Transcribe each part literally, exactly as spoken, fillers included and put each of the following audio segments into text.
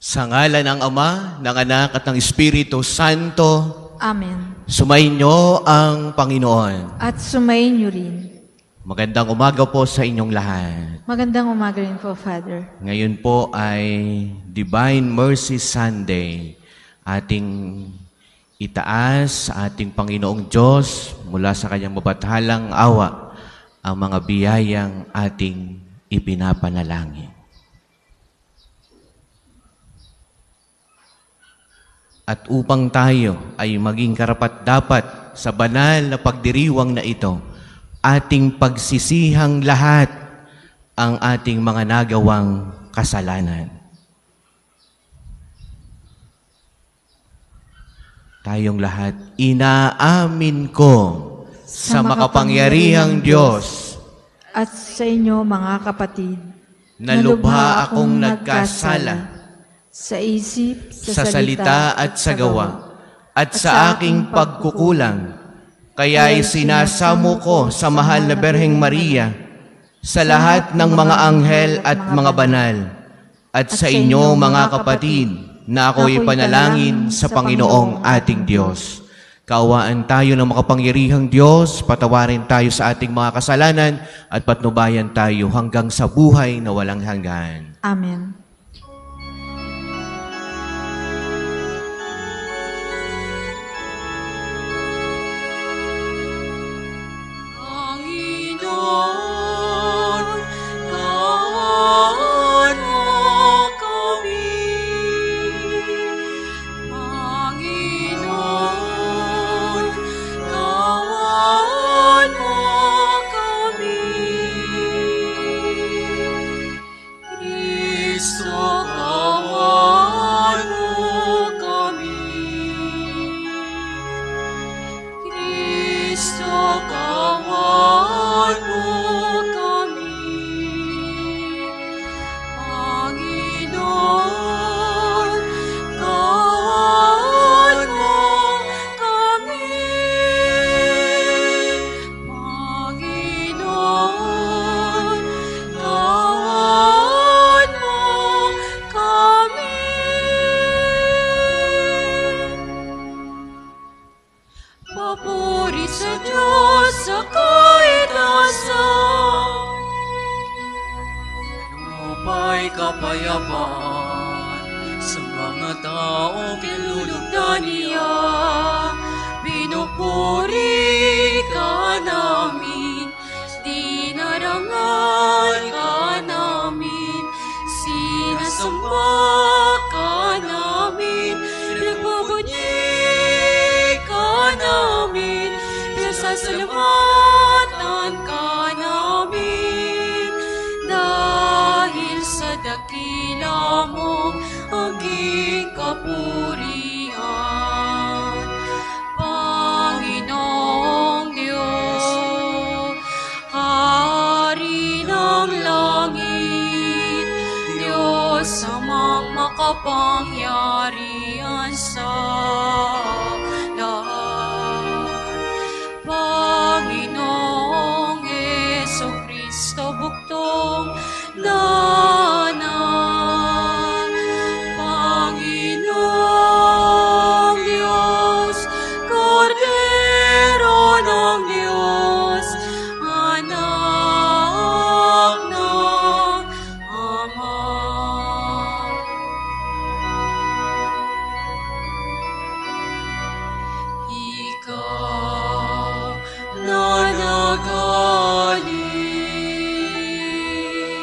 Sa ngalan ng Ama, ng Anak at ng Espiritu Santo. Amen. Sumainyo ang Panginoon. At sumainyo rin. Magandang umaga po sa inyong lahat. Magandang umaga rin po, Father. Ngayon po ay Divine Mercy Sunday. Ating itaas sa ating Panginoong Diyos mula sa kanyang mabathalang awa ang mga biyayang ating ipinapanalangin. At upang tayo ay maging karapat-dapat sa banal na pagdiriwang na ito, ating pagsisihang lahat ang ating mga nagawang kasalanan. Tayong lahat, inaamin ko sa, sa makapangyarihang Diyos at sa inyo mga kapatid, na lubha akong nagkasala sa isip, sa, sa salita at sa gawa, at sa aking pagkukulang. Kaya'y sinasamo ko sa mahal na Berheng Maria, sa lahat ng mga anghel at mga banal, at sa inyo mga kapatid, na ako'y panalangin sa Panginoong ating Diyos. Kaawaan tayo ng makapangyarihang Diyos, patawarin tayo sa ating mga kasalanan, at patnubayan tayo hanggang sa buhay na walang hanggan. Amen. Makapangyarihan sa lahat, Panginoong Jesucristo, buktong nanan, Panginoong Diyos, Kordero ng Diyos, anak ng Ama. Ikaw na nagaling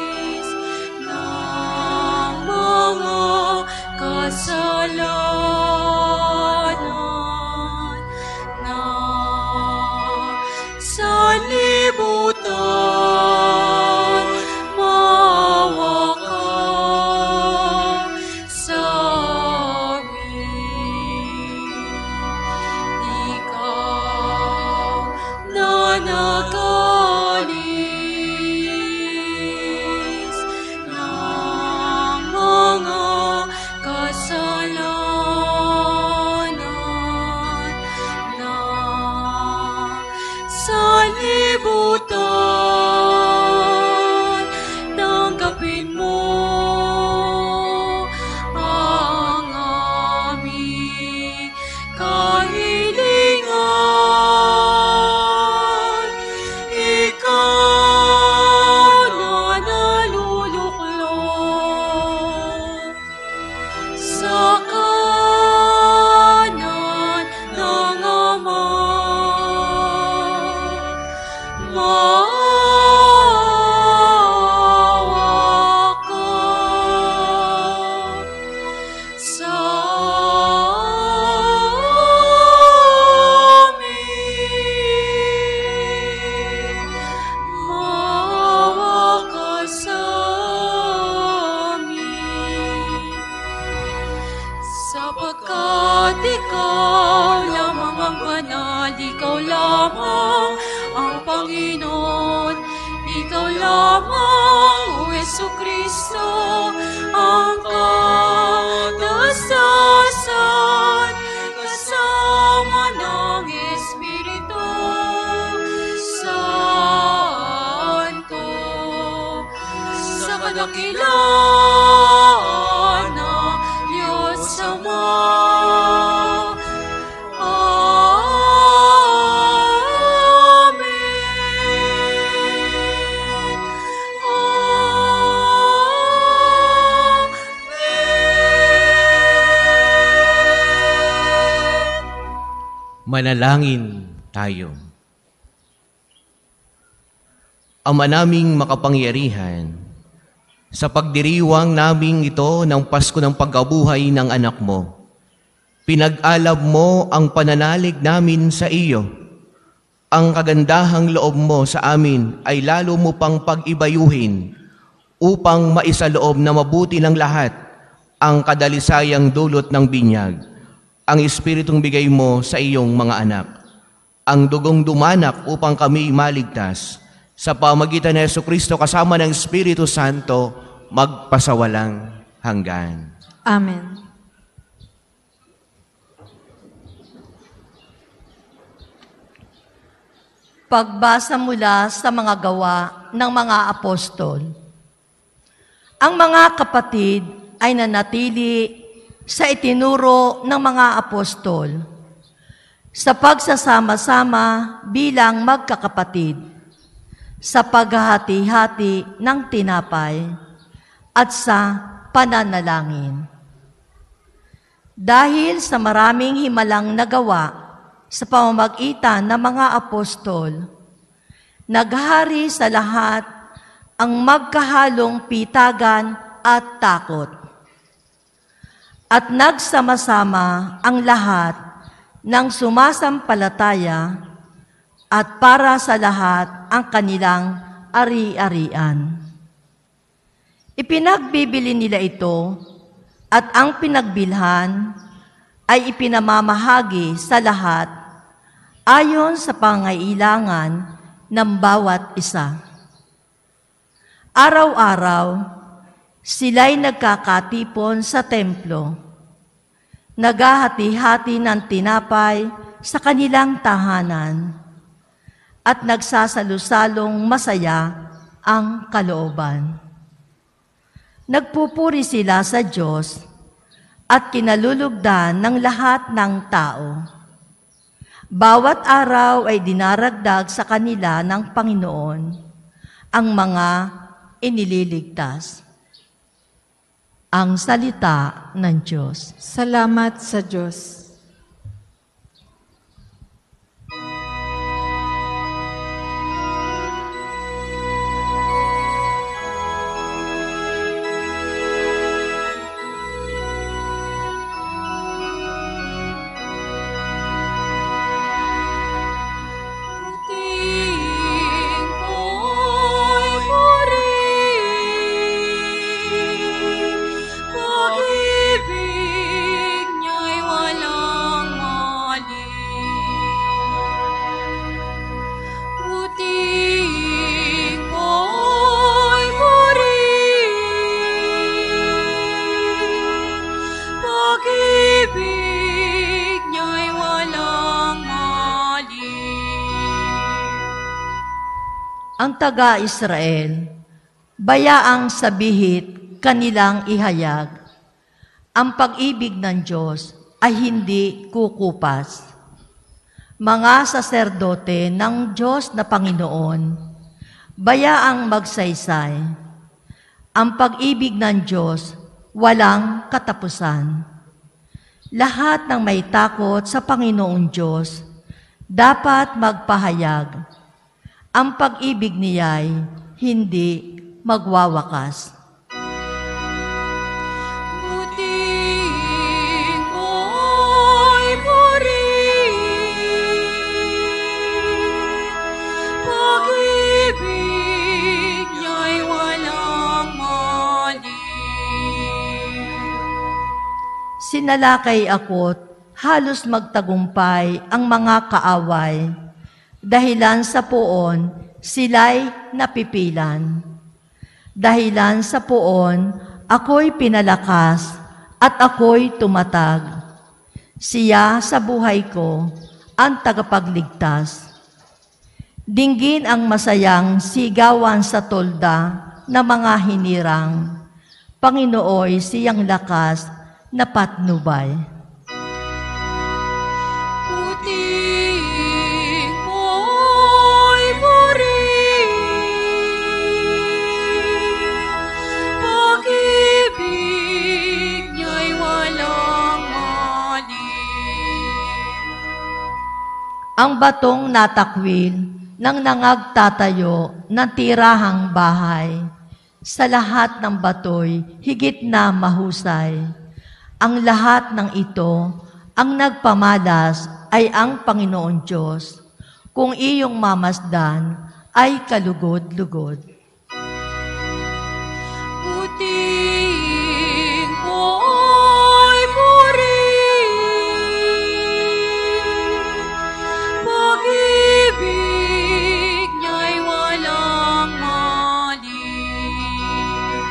Pagkat ikaw lamang ang banal, ikaw lamang ang Panginoon, ikaw lamang, O Jesucristo, ang katasasan, kasama ng Espiritu Santo, sa kadakilaan ng Diyos Ama. Manalangin tayo. Ama naming makapangyarihan, sa pagdiriwang naming ito ng Pasko ng pagkabuhay ng anak mo, pinag-alab mo ang pananalig namin sa iyo. Ang kagandahang loob mo sa amin ay lalo mo pang pag-ibayuhin upang maisaloob na mabuti ng lahat ang kadalisayang dulot ng binyag, ang Espiritong bigay mo sa iyong mga anak, ang dugong dumanak upang kami maligtas, sa pamagitan ni Jesucristo kasama ng Espiritu Santo, magpasawalang hanggan. Amen. Pagbasa mula sa mga gawa ng mga apostol. Ang mga kapatid ay nanatili sa itinuro ng mga apostol, sa pagsasama-sama bilang magkakapatid, sa paghahati-hati ng tinapay, at sa pananalangin. Dahil sa maraming himalang nagawa sa pamamagitan ng mga apostol, naghari sa lahat ang magkahalong pitagan at takot. At nagsama-sama ang lahat ng sumasampalataya at para sa lahat ang kanilang ari-arian. Ipinagbibili nila ito at ang pinagbilhan ay ipinamamahagi sa lahat ayon sa pangailangan ng bawat isa. Araw-araw, sila'y nagkakatipon sa templo, naghahati-hati ng tinapay sa kanilang tahanan, at nagsasalo-salong masaya ang kalooban. Nagpupuri sila sa Diyos at kinalulugdan ng lahat ng tao. Bawat araw ay dinaragdag sa kanila ng Panginoon ang mga inililigtas. Ang salita ng Diyos. Salamat sa Diyos. Ang taga-Israel, bayaang sabihit kanilang ihayag, ang pag-ibig ng Diyos ay hindi kukupas. Mga saserdote ng Diyos na Panginoon, bayaang magsaysay, ang pag-ibig ng Diyos walang katapusan. Lahat ng may takot sa Panginoong Diyos dapat magpahayag. Ang pag-ibig niya'y hindi magwawakas. Buting ko'y purihin, pag-ibig niya'y walang maliw. Sinalakay ako't halos magtagumpay ang mga kaaway. Dahilan sa poon, sila'y napipilan. Dahilan sa poon, ako'y pinalakas at ako'y tumatag. Siya sa buhay ko ang tagapagligtas. Dinggin ang masayang sigawan sa tolda na mga hinirang. Panginooy siyang lakas na patnubay. Puting mo'y purihin, pag-ibig niya'y walang maling. Ang batong natakwil ng nangagtatayo ng tirahang bahay, sa lahat ng batoy higit na mahusay. Ang lahat ng ito, ang nagpamalas ay ang Panginoon Diyos. Kung iyong mamasdan ay kalugod-lugod. Puting mo'y purihin, pag-ibig niya'y walang maling.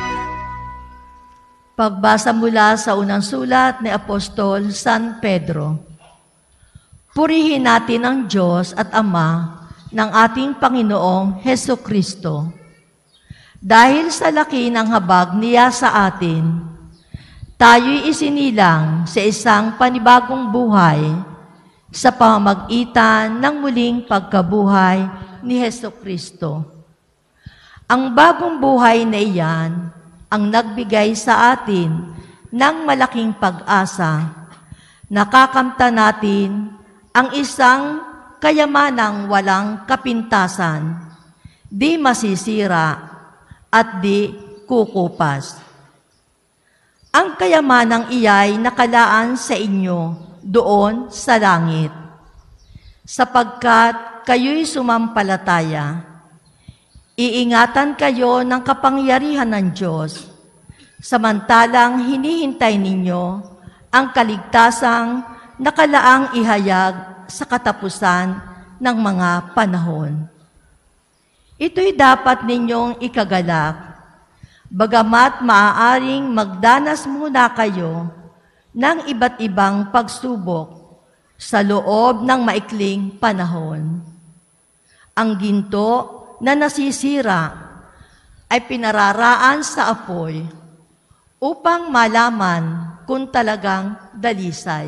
Pagbasa mula sa unang sulat ni Apostol San Pedro. Purihin natin ang Diyos at Ama ng ating Panginoong Heso Kristo. Dahil sa laki ng habag niya sa atin, tayo'y isinilang sa isang panibagong buhay sa pamamagitan ng muling pagkabuhay ni Heso Kristo. Ang bagong buhay na iyan ang nagbigay sa atin ng malaking pag-asa. Nakakamta natin ang isang kayamanang walang kapintasan, di masisira at di kukupas. Ang kayamanang iyay nakalaan sa inyo doon sa langit, sapagkat kayo'y sumampalataya. Iingatan kayo ng kapangyarihan ng Diyos, samantalang hinihintay ninyo ang kaligtasang nakalaang ihayag sa katapusan ng mga panahon. Ito'y dapat ninyong ikagalak, bagamat maaaring magdanas muna kayo ng iba't ibang pagsubok sa loob ng maikling panahon. Ang ginto na nasisira ay pinararaan sa apoy upang malaman kung talagang dalisay.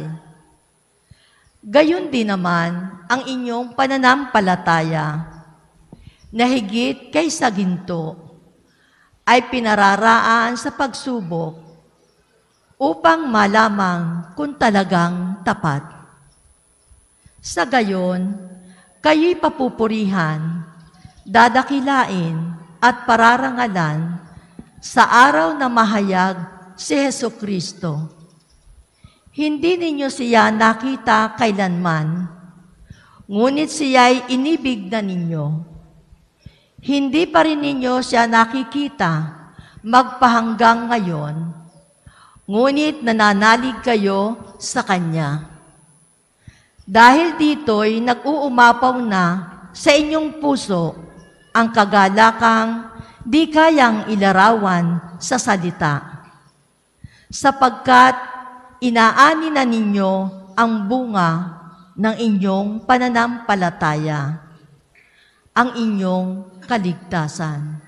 Gayon din naman ang inyong pananampalataya na higit kaysa ginto ay pinararaan sa pagsubok upang malamang kung talagang tapat. Sa gayon, kayo'y papupurihan, dadakilain at pararangalan sa araw na mahayag si Heso Kristo. Hindi ninyo siya nakita kailanman, ngunit siya'y inibig na ninyo. Hindi pa rin ninyo siya nakikita magpahanggang ngayon, ngunit nananalig kayo sa Kanya. Dahil dito'y nag-uumapaw na sa inyong puso ang kagalakang di kayang ilarawan sa salita, sapagkat inaani na ninyo ang bunga ng inyong pananampalataya, ang inyong kaligtasan.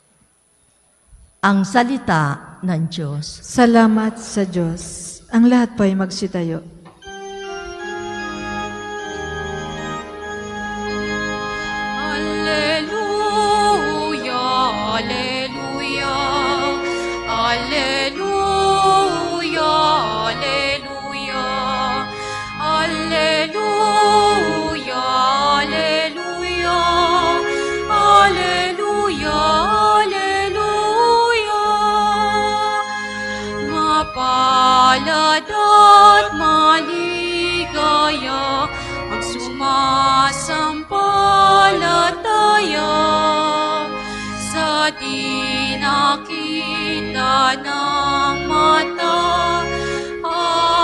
Ang salita ng Diyos. Salamat sa Diyos. Ang lahat po ay magsitayo. Mapalad at maligaya ang sumasampalataya sa di nakita ng mata.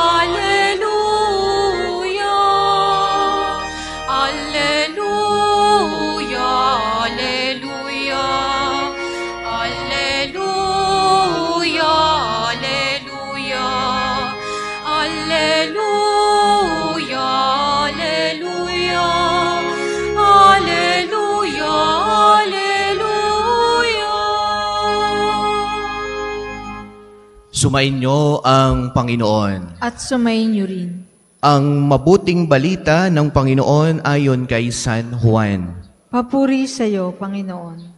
Sumainyo ang Panginoon. At sumainyo rin. Ang mabuting balita ng Panginoon ayon kay San Juan. Papuri sa iyo, Panginoon.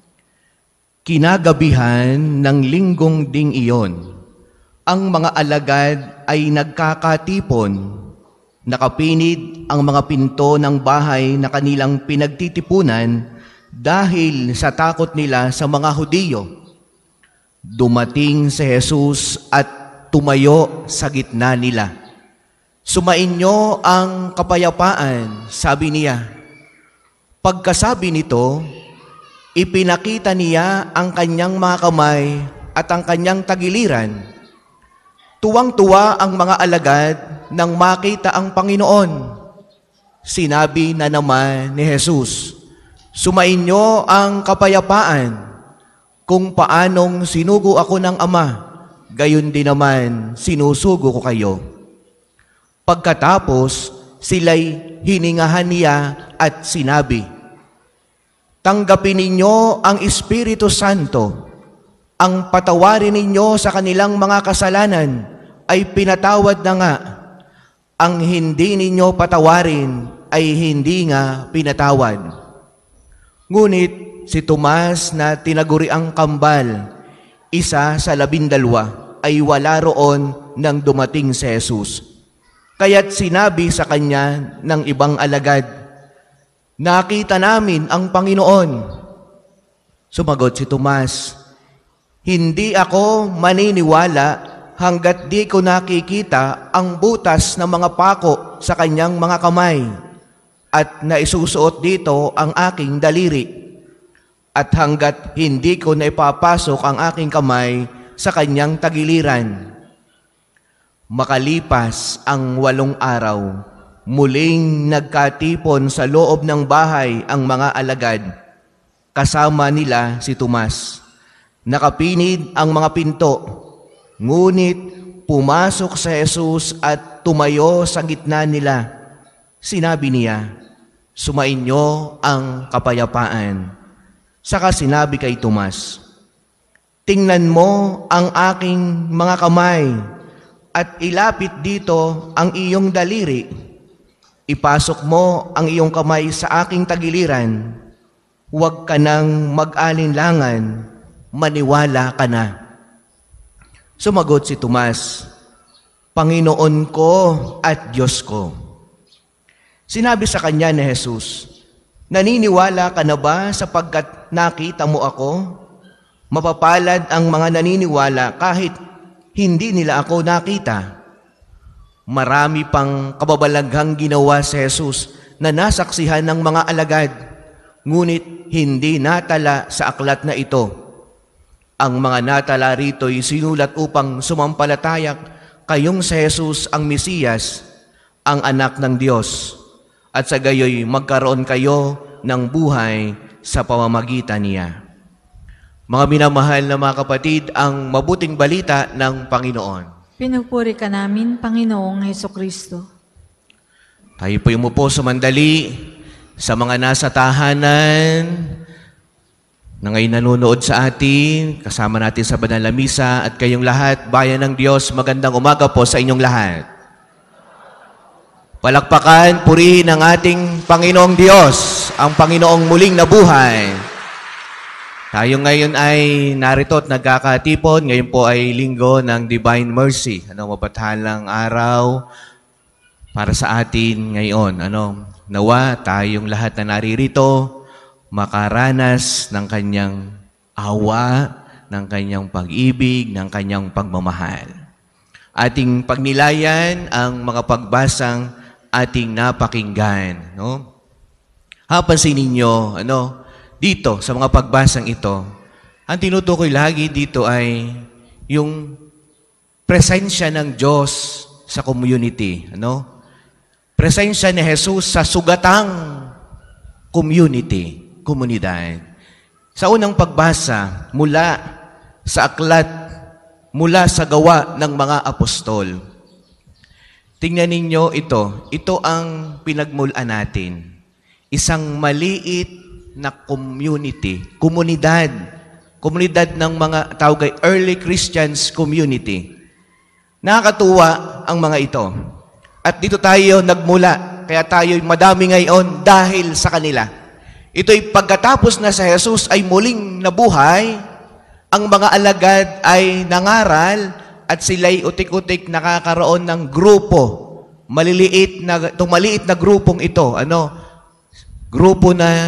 Kinagabihan ng linggong ding iyon, ang mga alagad ay nagkakatipon. Nakapinid ang mga pinto ng bahay na kanilang pinagtitipunan dahil sa takot nila sa mga Hudiyo. Dumating si Jesus at tumayo sa gitna nila. Sumainyo ang kapayapaan, sabi niya. Pagkasabi nito, ipinakita niya ang kanyang mga kamay at ang kanyang tagiliran. Tuwang-tuwa ang mga alagad nang makita ang Panginoon. Sinabi na naman ni Jesus, sumainyo ang kapayapaan. Kung paanong sinugo ako ng Ama, gayon din naman sinusugo ko kayo. Pagkatapos, sila'y hiningahan niya at sinabi, tanggapin ninyo ang Espiritu Santo. Ang patawarin ninyo sa kanilang mga kasalanan ay pinatawad na nga. Ang hindi ninyo patawarin ay hindi nga pinatawad. Ngunit si Tomas na tinaguriang kambal, isa sa labindalwa, ay wala roon nang dumating si Jesus. Kaya't sinabi sa kanya ng ibang alagad, nakita namin ang Panginoon. Sumagot si Tomas, hindi ako maniniwala hanggat di ko nakikita ang butas ng mga pako sa kanyang mga kamay at naisusuot dito ang aking daliri. At hanggat hindi ko na ipapasok ang aking kamay sa kanyang tagiliran. Makalipas ang walong araw, muling nagkatipon sa loob ng bahay ang mga alagad. Kasama nila si Tomas. Nakapinid ang mga pinto, ngunit pumasok sa Jesus at tumayo sa gitna nila. Sinabi niya, sumainyo ang kapayapaan. Saka sinabi kay Tomas, tingnan mo ang aking mga kamay at ilapit dito ang iyong daliri. Ipasok mo ang iyong kamay sa aking tagiliran. Huwag ka nang mag-alinlangan, maniwala ka na. Sumagot si Tomas, Panginoon ko at Diyos ko. Sinabi sa kanya ni Jesus, naniniwala ka na ba sapagkat nakita mo ako? Mapapalad ang mga naniniwala kahit hindi nila ako nakita. Marami pang kababalaghang ginawa si Jesus na nasaksihan ng mga alagad, ngunit hindi natala sa aklat na ito. Ang mga natala rito'y sinulat upang sumampalatayak kayong si Jesus ang Mesiyas, ang anak ng Diyos, at sa gayoy magkaroon kayo ng buhay sa pamamagitan niya. Mga minamahal na mga kapatid, ang mabuting balita ng Panginoon. Pinupuri ka namin, Panginoong Hesukristo. Tayo po umupo sa mandali sa mga nasa tahanan na ngayon nanonood sa atin, kasama natin sa Banal na Misa, at kayong lahat, bayan ng Diyos, magandang umaga po sa inyong lahat. Palakpakan, purihin ang ating Panginoong Diyos, ang Panginoong muling nabuhay. Tayo ngayon ay narito at nagkakatipon. Ngayon po ay linggo ng Divine Mercy. Ano, mabatahalang araw para sa atin ngayon. Ano, nawa tayong lahat na naririto makaranas ng kanyang awa, ng kanyang pag-ibig, ng kanyang pagmamahal. Ating pagnilayan ang mga pagbasang ating napakinggan. No? Hapansin ninyo, ano, dito, sa mga pagbasang ito, ang tinutukoy lagi dito ay yung presensya ng Diyos sa community. Ano? Presensya ni Jesus sa sugatang community, komunidad. Sa unang pagbasa, mula sa aklat, mula sa gawa ng mga apostol. Tingnan ninyo ito. Ito ang pinagmulan natin. Isang maliit na community, komunidad, komunidad ng mga tawag ay early Christians community. Nakakatuwa ang mga ito. At dito tayo nagmula. Kaya tayo madami ngayon dahil sa kanila. Ito'y pagkatapos na sa Jesus ay muling nabuhay, ang mga alagad ay nangaral at sila'y utik-utik nakakaroon ng grupo. Maliliit na, itong maliit na grupong ito, ano, grupo na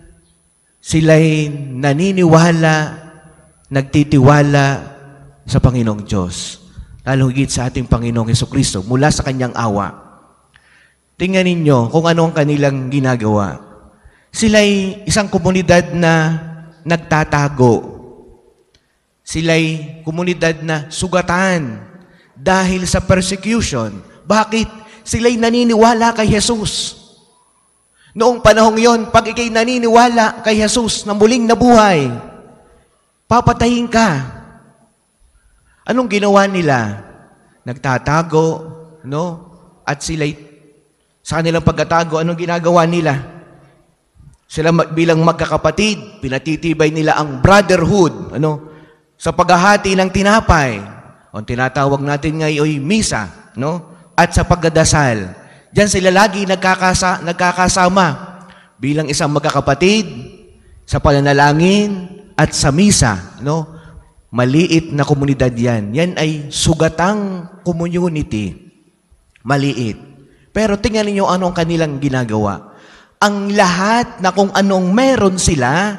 sila'y naniniwala, nagtitiwala sa Panginoong Diyos. Lalo higit sa ating Panginoong Hesukristo mula sa kanyang awa. Tingnan ninyo kung ano ang kanilang ginagawa. Sila'y isang komunidad na nagtatago. Sila'y komunidad na sugatan dahil sa persecution. Bakit? Sila'y naniniwala kay Jesus. Noong panahong yon, pag ikay naniniwala kay Jesus na muling nabuhay, papatayin ka. Anong ginawa nila? Nagtatago, no? At sila'y, sa kanilang pagkatago, anong ginagawa nila? Sila bilang magkakapatid, pinatitibay nila ang brotherhood, ano? Sa paghahati ng tinapay, o tinatawag natin ngayon misa, no? At sa pagdadasal. Diyan sila lagi nagkakasa, nagkakasama bilang isang magkakapatid sa pananalangin at sa misa, no? Maliit na komunidad yan. Yan ay sugatang community. Maliit. Pero tingnan niyo ano ang kanilang ginagawa. Ang lahat na kung anong meron sila,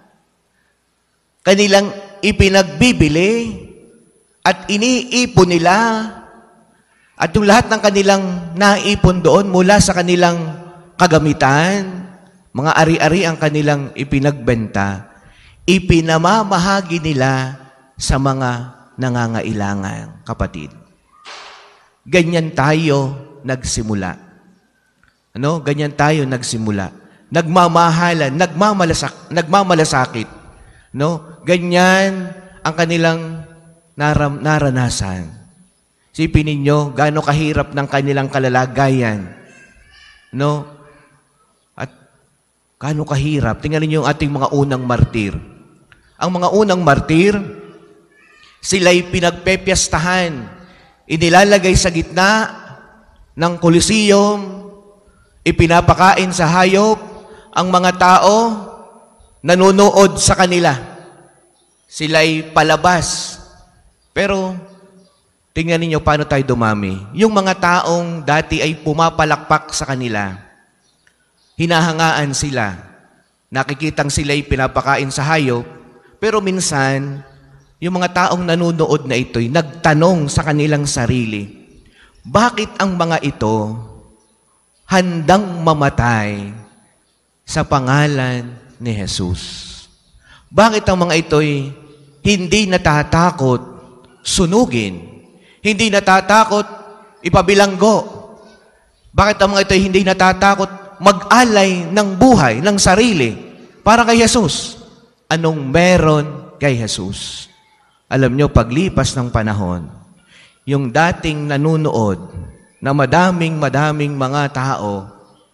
kanilang ipinagbibili at iniipon nila at yung lahat ng kanilang naipon doon mula sa kanilang kagamitan, mga ari-ari ang kanilang ipinagbenta, ipinamamahagi nila sa mga nangangailangan, kapatid. Ganyan tayo nagsimula. Ano? Ganyan tayo nagsimula. Nagmamahalan, nagmamalasak, nagmamalasakit. No? Ganyan ang kanilang naram, naranasan. Sipin ninyo, gaano kahirap ng kanilang kalalagayan. No? At gaano kahirap. Tingnan niyo yung ating mga unang martir. Ang mga unang martir, sila'y pinagpepiyastahan, inilalagay sa gitna ng Coliseum, ipinapakain sa hayop, ang mga tao nanonood sa kanila. Sila'y palabas. Pero, tingnan ninyo paano tayo dumami. Yung mga taong dati ay pumapalakpak sa kanila, hinahangaan sila, nakikitang sila'y pinapakain sa hayop, pero minsan, yung mga taong nanonood na ito'y nagtanong sa kanilang sarili, bakit ang mga ito handang mamatay sa pangalan ni Jesus? Bakit ang mga ito'y hindi natatakot sunugin? Hindi natatakot ipabilanggo? Bakit ang mga ito'y hindi natatakot mag-alay ng buhay, ng sarili para kay Jesus? Anong meron kay Jesus? Alam nyo, paglipas ng panahon, yung dating nanunood na madaming-madaming mga tao,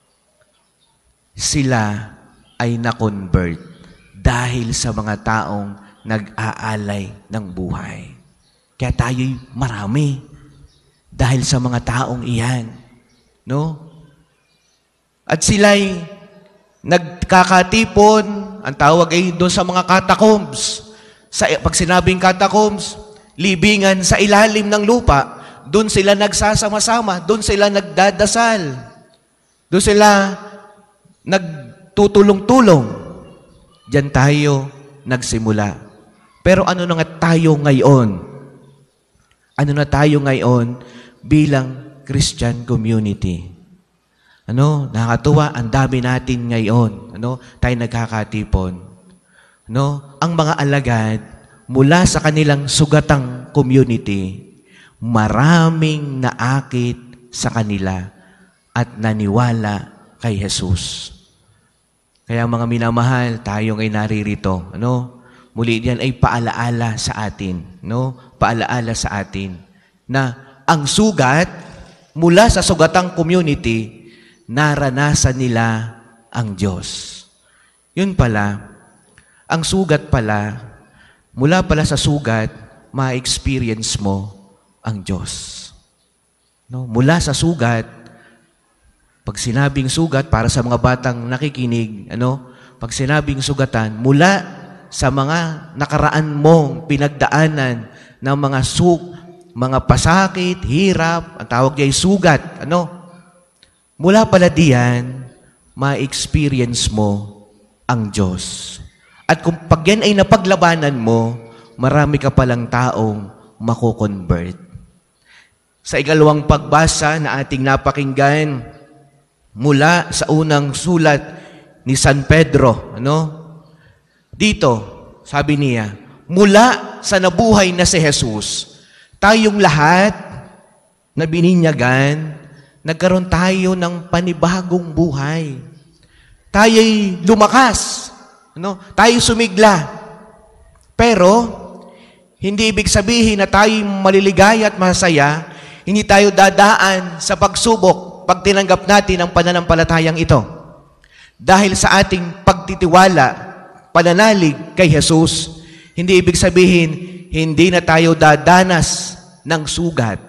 sila ay na-convert dahil sa mga taong nag-aalay ng buhay. Kaya tayo'y marami dahil sa mga taong iyan. No? At sila'y nagkakatipon, ang tawag ay doon sa mga catacombs. Sa, pag sinabing catacombs, libingan sa ilalim ng lupa, doon sila nagsasama-sama, doon sila nagdadasal, doon sila nagtutulong-tulong. Diyan tayo nagsimula. Pero ano na nga tayo ngayon? Ano na tayo ngayon bilang Christian community? Ano? Nakakatuwa, ang dami natin ngayon. Ano? Tayo nagkakatipon. No, ang mga alagad mula sa kanilang sugatang community, maraming naakit sa kanila at naniwala kay Jesus. Kaya mga minamahal, tayo ngay naririto, ano? Muli diyan ay paalaala sa atin, no? Paalaala sa atin na ang sugat mula sa sugatang community, naranasan nila ang Diyos. Yun pala, ang sugat pala, mula pala sa sugat, ma-experience mo ang Diyos. No? Mula sa sugat, pag sinabing sugat, para sa mga batang nakikinig, ano? Pag sinabing sugatan, mula sa mga nakaraan mong pinagdaanan ng mga suk, mga pasakit, hirap, ang tawag niya ay sugat, ano? Mula pala diyan, ma-experience mo ang Diyos. At kung pag yan ay napaglabanan mo, marami ka palang taong mako-convert. Sa ikalawang pagbasa na ating napakinggan mula sa unang sulat ni San Pedro, ano? Dito, sabi niya, mula sa nabuhay na si Jesus, tayong lahat na bininyagan, nagkaroon tayo ng panibagong buhay. Tayo'y lumakas, ano? Tayo'y sumigla. Pero, hindi ibig sabihin na tayo'y maliligaya at masaya. Hindi tayo dadaan sa pagsubok pag tinanggap natin ang pananampalatayang ito. Dahil sa ating pagtitiwala, pananalig kay Jesus, hindi ibig sabihin, hindi na tayo dadanas ng sugat,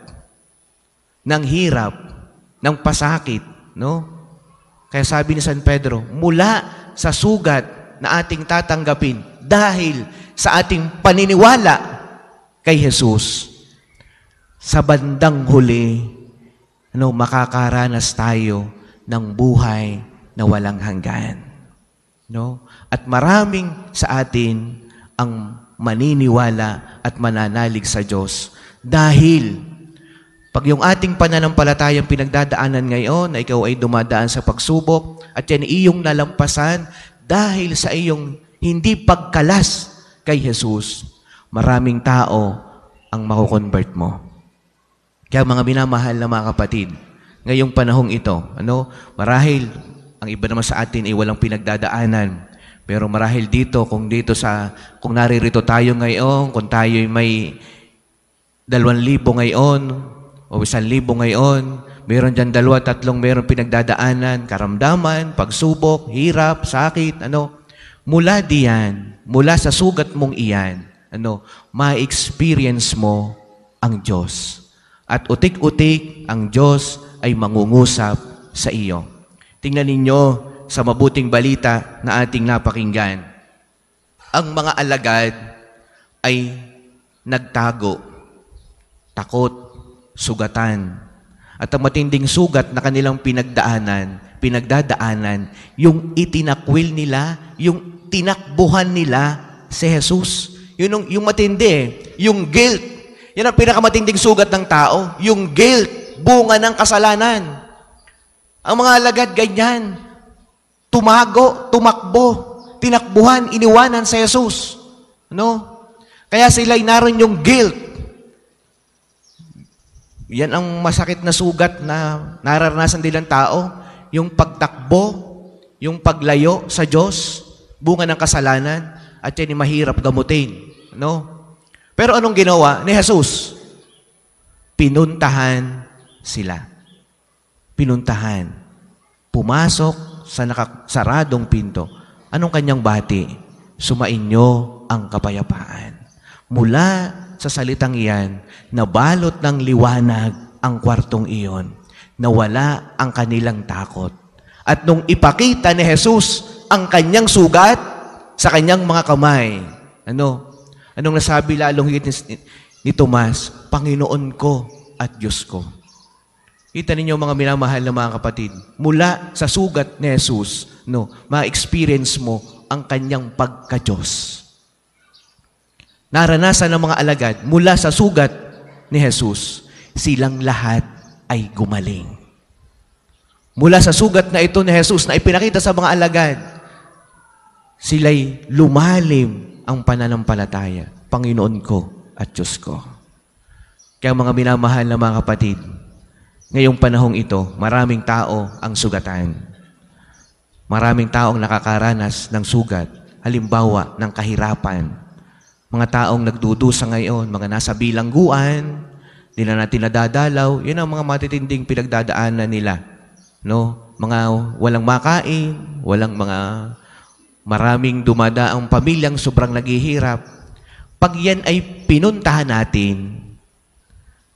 ng hirap, ng pasakit. No? Kaya sabi ni San Pedro, mula sa sugat na ating tatanggapin dahil sa ating paniniwala kay Jesus, sa bandang huli, ano, makakaranas tayo ng buhay na walang hanggan. No? At maraming sa atin ang maniniwala at mananalig sa Diyos. Dahil, pag yung ating pananampalatayang pinagdadaanan ngayon, na ikaw ay dumadaan sa pagsubok, at yan iyong nalampasan, dahil sa iyong hindi pagkalas kay Jesus, maraming tao ang makukonvert mo. Kaya mga minamahal na mga kapatid, ngayong panahong ito, ano, marahil, ang iba naman sa atin ay walang pinagdadaanan. Pero marahil dito, kung dito sa, kung naririto tayo ngayon, kung tayo may dalawang libo ngayon, o isang libo ngayon, meron dyan dalawa, tatlong meron pinagdadaanan, karamdaman, pagsubok, hirap, sakit, ano, mula diyan, mula sa sugat mong iyan, ano, ma-experience mo ang Diyos. At utik-utik, ang Diyos ay mangungusap sa iyo. Tingnan ninyo sa mabuting balita na ating napakinggan. Ang mga alagad ay nagtago, takot, sugatan. At ang matinding sugat na kanilang pinagdaanan, pinagdadaanan, yung itinakwil nila, yung tinakbuhan nila si Jesus. Yun yung, yung matindi eh, yung guilt. Yan ang pinakamatinding sugat ng tao, yung guilt, bunga ng kasalanan. Ang mga alagad ganyan, tumago, tumakbo, tinakbuhan, iniwanan sa Jesus. No? Kaya sila'y naroon yung guilt. Yan ang masakit na sugat na nararanasan din ng tao, yung pagtakbo, yung paglayo sa Diyos, bunga ng kasalanan, at yan ay mahirap gamutin. No? Pero anong ginawa ni Jesus? Pinuntahan sila. Pinuntahan. Pumasok sa nakasaradong pinto. Anong kanyang bati? Sumainyo ang kapayapaan. Mula sa salitang iyan, nabalot ng liwanag ang kwartong iyon. Nawala ang kanilang takot. At nung ipakita ni Jesus ang kanyang sugat sa kanyang mga kamay, ano? Anong nasabi lalong higit ni, ni Tomas? Panginoon ko at Diyos ko. Kita ninyo mga minamahal na mga kapatid, mula sa sugat ni Jesus, no, ma-experience mo ang kanyang pagka-Diyos. Naranasan ng mga alagad, mula sa sugat ni Jesus, silang lahat ay gumaling. Mula sa sugat na ito ni Jesus na ipinakita sa mga alagad, sila'y lumalim ang pananampalataya, Panginoon ko at Diyos ko. Kaya mga minamahal na mga kapatid, ngayong panahong ito, maraming tao ang sugatan. Maraming taong nakakaranas ng sugat, halimbawa ng kahirapan. Mga taong nagdudusa ngayon, mga nasa bilangguan, di na natin nadadalaw, yun ang mga matitinding pinagdadaanan nila. No? Mga walang makain, walang mga maraming dumadaang pamilyang sobrang naghihirap. Pag yan ay pinuntahan natin,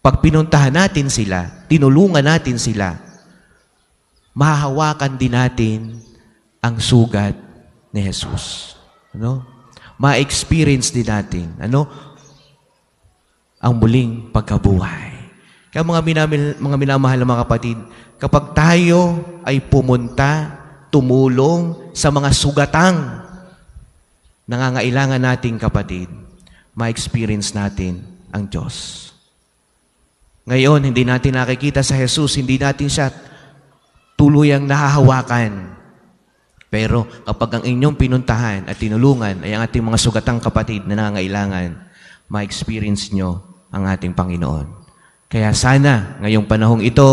pag pinuntahan natin sila, tinulungan natin sila, mahahawakan din natin ang sugat ni Jesus. Ano? Ma-experience din natin, ano? Ang muling pagkabuhay. Kaya mga, minamil, mga minamahal na mga kapatid, kapag tayo ay pumunta, tumulong sa mga sugatang nangangailangan nating kapatid, ma-experience natin ang Diyos. Ngayon, hindi natin nakikita sa Jesus, hindi natin siya tuluyang nahahawakan. Pero kapag ang inyong pinuntahan at tinulungan ay ang ating mga sugatang kapatid na nangangailangan, ma-experience nyo ang ating Panginoon. Kaya sana, ngayong panahong ito,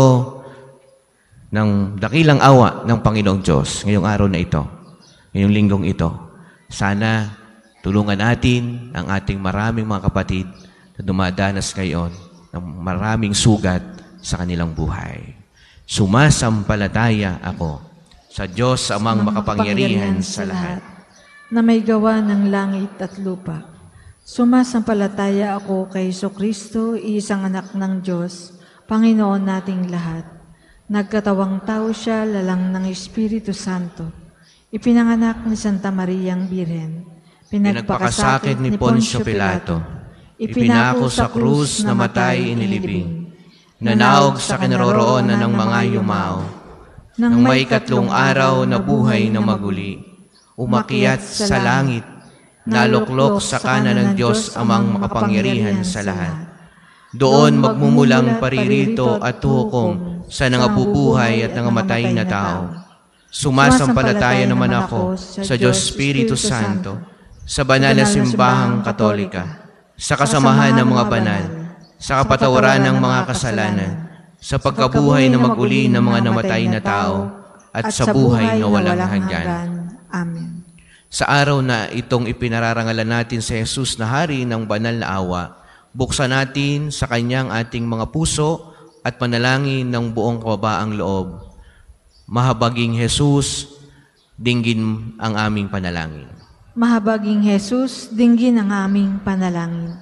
ng dakilang awa ng Panginoong Diyos, ngayong araw na ito, ngayong linggong ito, sana tulungan natin ang ating maraming mga kapatid na dumadanas ngayon ng maraming sugat sa kanilang buhay. Sumasampalataya ako sa Diyos amang makapangyarihan sa lahat, na may gawa ng langit at lupa. Sumasampalataya ako kay Jesucristo, isang anak ng Diyos, Panginoon nating lahat. Nagkatawang tao siya, lalang ng Espiritu Santo. Ipinanganak ni Santa Mariang Birhen. pinagpakasakit ni Poncio Pilato, ipinako sa krus na matay inilibing, nanaog sa kinaroroonan ng mga yumao, nang may katlong araw na buhay na maguli, umakyat sa langit, naluklok sa kanan ng Diyos amang makapangyarihan sa lahat. Doon magmumulang paririto at hukom sa nangabubuhay at nangamatay na tao. Sumasampalataya naman ako sa Diyos Espiritu Santo, sa banal na simbahang katolika, sa kasamahan ng mga banal, sa kapatawaran ng mga kasalanan, sa pagkabuhay na maguli ng mga namatay na tao, at sa buhay na walang hanggan. Amen. Sa araw na itong ipinararangalan natin sa Jesus na Hari ng banal na awa, buksan natin sa Kanyang ating mga puso at panalangin ng buong kababaang loob. Mahabaging Jesus, dinggin ang aming panalangin. Mahabaging Jesus, dinggin ang aming panalangin.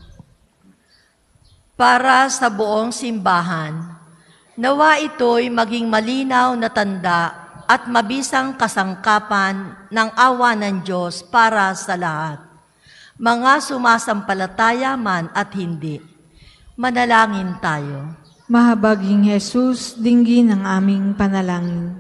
Para sa buong simbahan, nawa ito'y maging malinaw na tanda at mabisang kasangkapan ng awa ng Diyos para sa lahat. Mga sumasampalataya man at hindi, manalangin tayo. Mahabaging Jesus, dinggin ang aming panalangin.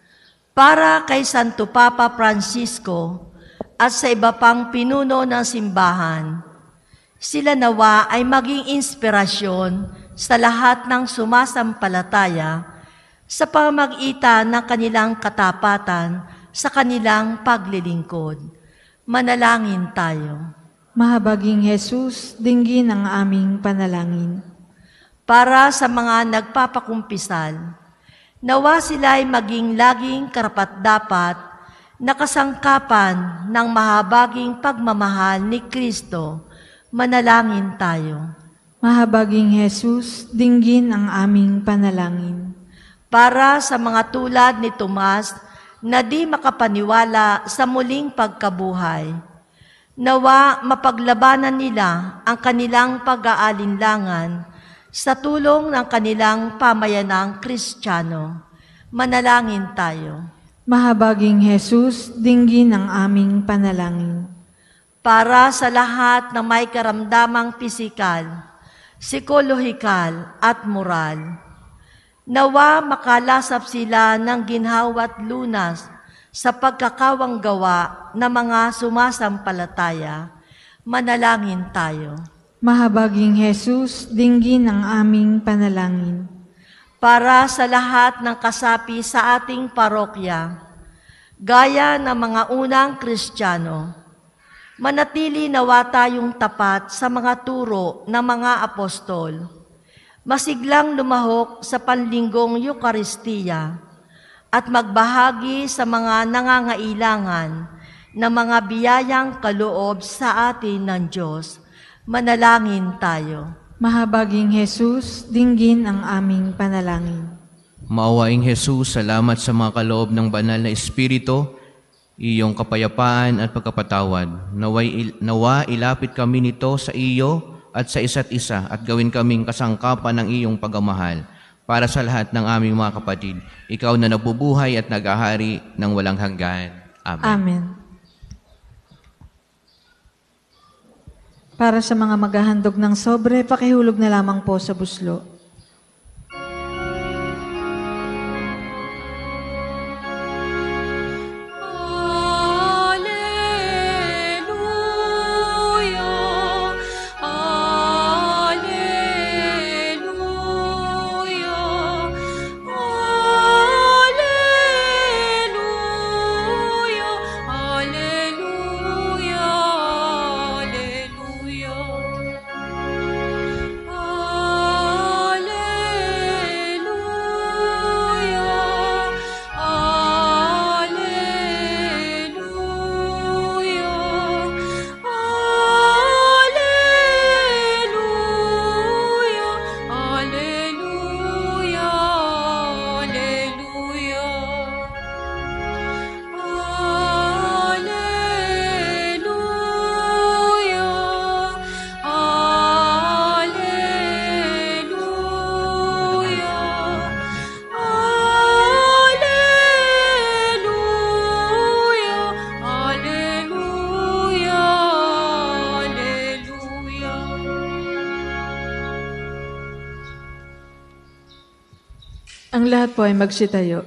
Para kay Santo Papa Francisco at sa iba pang pinuno ng simbahan, sila nawa ay maging inspirasyon sa lahat ng sumasampalataya sa pamagitan ng kanilang katapatan sa kanilang paglilingkod. Manalangin tayo. Mahabaging Jesus, dinggin ang aming panalangin. Para sa mga nagpapakumpisal, nawa sila'y maging laging karapat-dapat na kasangkapan ng mahabaging pagmamahal ni Kristo. Manalangin tayo. Mahabaging Jesus, dinggin ang aming panalangin. Para sa mga tulad ni Tomas na di makapaniwala sa muling pagkabuhay, nawa mapaglabanan nila ang kanilang pag-aalinlangan sa tulong ng kanilang pamayanang Kristiyano. Manalangin tayo. Mahabaging Jesus, dinggin ang aming panalangin. Para sa lahat ng may karamdamang pisikal, psikolohikal at moral, nawa makalasap sila ng ginhawa't lunas sa pagkakawang gawa ng mga sumasampalataya. Manalangin tayo. Mahabaging Jesus, dinggin ang aming panalangin. Para sa lahat ng kasapi sa ating parokya, gaya ng mga unang Kristiyano, manatili nawa tayong tapat sa mga turo ng mga apostol, masiglang lumahok sa panlinggong Eukaristiya, at magbahagi sa mga nangangailangan ng mga biyayang kaloob sa atin ng Diyos. Manalangin tayo. Mahabaging Jesus, dinggin ang aming panalangin. Maawaing Jesus, salamat sa mga kaloob ng banal na Espiritu, iyong kapayapaan at pagkapatawad. Naway, nawa ilapit kami nito sa iyo at sa isa't isa at gawin kaming kasangkapan ng iyong pagmamahal para sa lahat ng aming mga kapatid. Ikaw na nabubuhay at nag-ahari ng walang hanggan. Amen. Amen. Para sa mga maghahandog ng sobre, pakihulog na lamang po sa buslo. Ang lahat po ay magsitayo.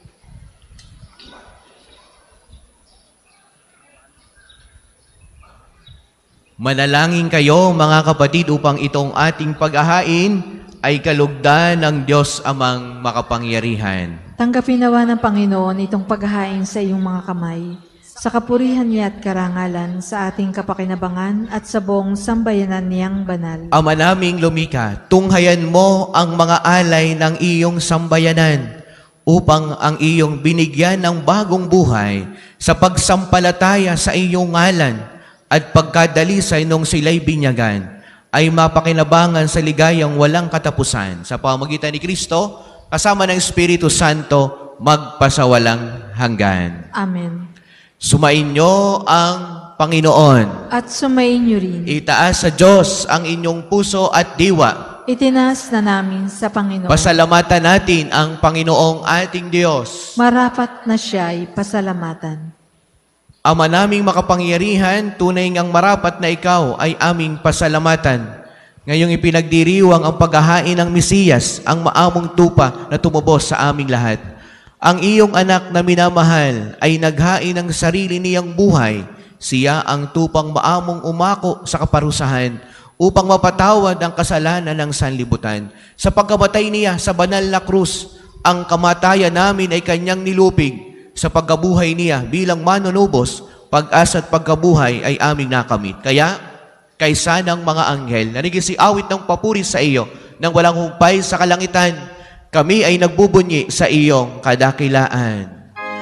Manalangin kayo mga kapatid upang itong ating paghahain ay kalugdan ng Diyos Amang makapangyarihan. Tanggapin nawa ng Panginoon itong paghahain sa iyong mga kamay, sa kapurihan niya at karangalan, sa ating kapakinabangan at sa buong sambayanan niyang banal. Ama naming lumika, tunghayan mo ang mga alay ng iyong sambayanan upang ang iyong binigyan ng bagong buhay sa pagsampalataya sa iyong ngalan at pagkadalisay nung sila'y binyagan ay mapakinabangan sa ligayang walang katapusan sa pamamagitan ni Kristo kasama ng Espiritu Santo magpasawalang hanggan. Amen. Sumainyo ang Panginoon. At sumainyo rin. Itaas sa Diyos ang inyong puso at diwa. Itinas na namin sa Panginoon. Pasalamatan natin ang Panginoong ating Diyos. Marapat na siya ay pasalamatan. Ama naming makapangyarihan, tunay ngang marapat na ikaw ay aming pasalamatan. Ngayong ipinagdiriwang ang paghahain ng Mesiyas, ang maamong tupa na tumubos sa aming lahat. Ang iyong anak na minamahal ay naghain ng sarili niyang buhay. Siya ang tupang maamong umako sa kaparusahan upang mapatawad ang kasalanan ng sanlibutan. Sa pagkamatay niya sa banal na krus, ang kamatayan namin ay kanyang nilupig. Sa pagkabuhay niya bilang manunubos, pag-asa at pagkabuhay ay aming nakamit. Kaya, kaysa ng mga anghel, nanigisiawit ng papuri sa iyo nang walang humpay sa kalangitan, kami ay nagbubunyi sa iyong kadakilaan.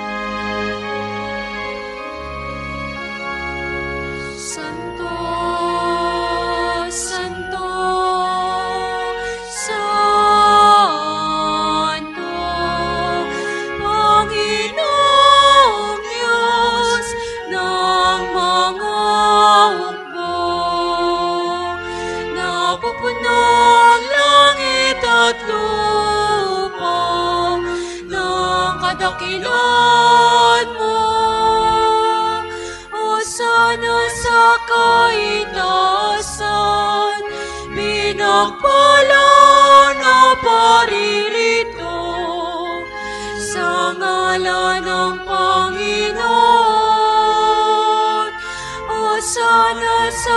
Santo, Santo, Santo, Panginoong Diyos ng mga hukbo, napupuno ang langit at lupa ng kadakilan mo. O sana sa kaitaasan, pinagpala na paririto sa ngalan ng Panginoon. O sana sa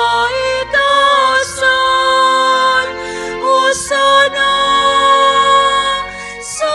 kaitaasan, o sana sa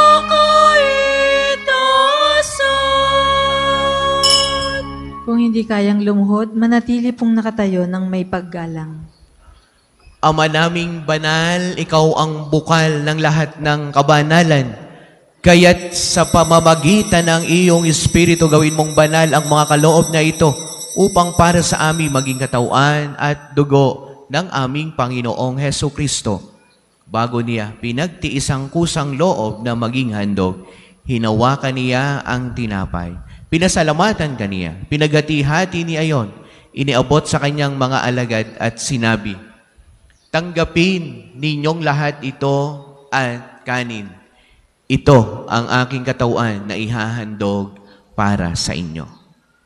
kaitaasan. Kung hindi kayang lumuhod, manatili pong nakatayo ng may paggalang. Ama naming banal, ikaw ang bukal ng lahat ng kabanalan. Kaya't sa pamamagitan ng iyong Espiritu, gawin mong banal ang mga kaloob na ito upang para sa aming maging katawan at dugo ng aming Panginoong Heso Kristo. Bago niya pinagtiis ang kusang loob na maging handog, hinawakan niya ang tinapay. Pinasalamatan kaniya, pinaghati-hati niya yon. iniabot sa kanyang mga alagad at sinabi, "Tanggapin ninyong lahat ito at kanin. Ito ang aking katawan na ihahandog para sa inyo."